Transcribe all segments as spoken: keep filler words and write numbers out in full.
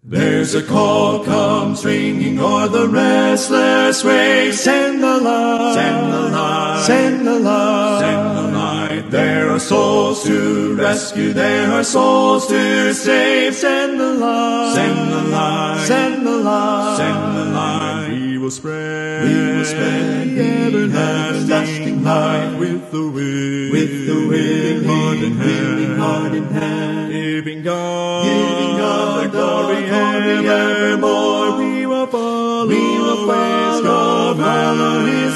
There's a call comes ringing o'er the restless waves. Send the light, send the light, send the light, send the light. There are souls to rescue, there are souls to save. Send the light, send the light, send the light, send the light. We will spread, we will spread the everlasting light with the wind, with the wind, heart in hand, heart in hand. Giving God, giving God the glory evermore. We will follow, we will follow, follow His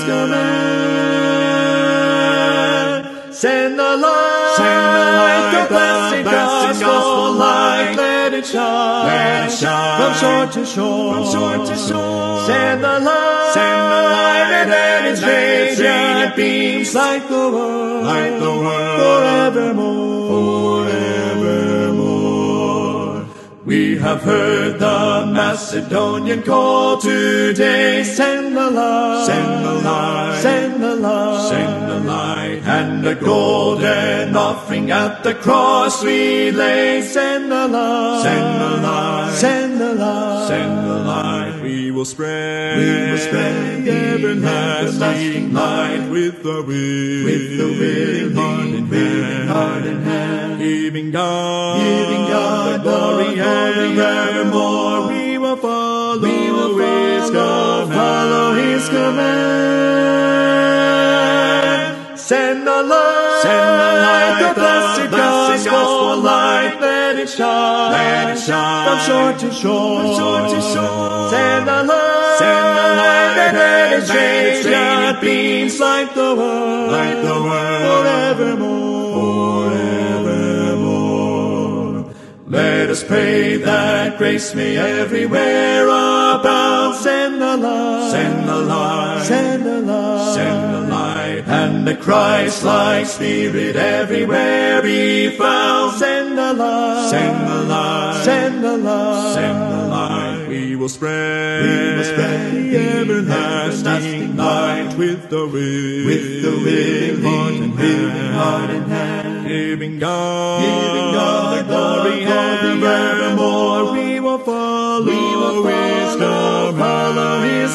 command. Send the light, send the light, the blessed gospel light. Let it shine, let it shine from shore to shore, from shore to shore. Send the light, send the light, and let its radiant beams light the world, light the world forevermore, forevermore. We have heard the Macedonian call today. Send the light, send the light, send the light, send the light, and the golden offering at the cross we lay. Send the light, send the light, send the light, send the light. We will spread, we will spread the everlasting light with the wind, with the wind, heart in hand, heart in hand. Giving God, giving God the glory evermore. We will follow, we will His command, follow His command. Send the light, send the light, the blessed gospel light. Let it shine, let it shine from shore to shore, from shore to shore. Send the light, send the light, and let its radiant beams light the world, light the world forevermore, forevermore. Let us pray that grace may everywhere abound. Send the light, send the light, send the light, send the light, and the Christ-like Spirit everywhere be found. Send the light, send the light, send the light, send the light. We will spread, we will spread the everlasting light with the wind, with the wind, heart in hand, heart in hand. Giving God, giving God the glory evermore. We will follow, we will His command, follow His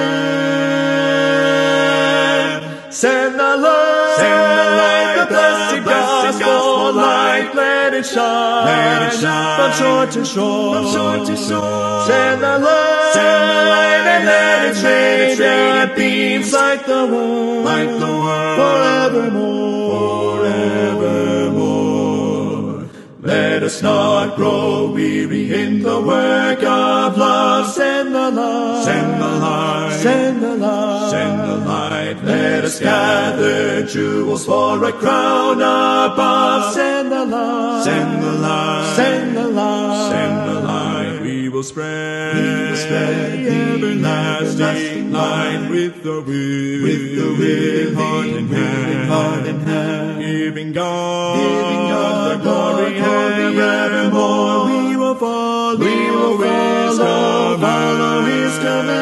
command. Send the light, send the light, the blessed gospel light. Let it shine, let it shine from shore to shore, from shore to shore. Send the light, send the light, and let its radiant beams light the world, light the world forevermore, forevermore. Let us not grow weary in the work of love. Send the light, send the light, send the light, send the light. Let us gather jewels for a crown above. Send the light, send the light, send the light, send the light. We will spread, we will spread the everlasting light with the wind, with the wind, heart in hand, heart in hand. Giving God, giving God the glory evermore. We will follow, we will follow, follow His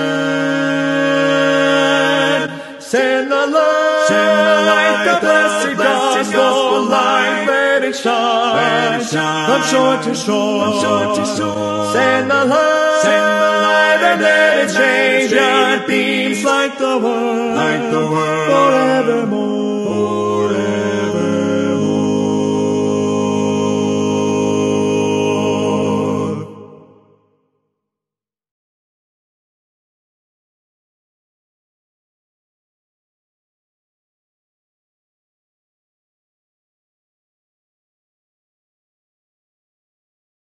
command. Send the light, send the light, the blessed gospel light. Let it shine, let it shine from shore to shore, from shore to shore. Send the light, send the light, and let its radiant beams light the world, light the world forevermore.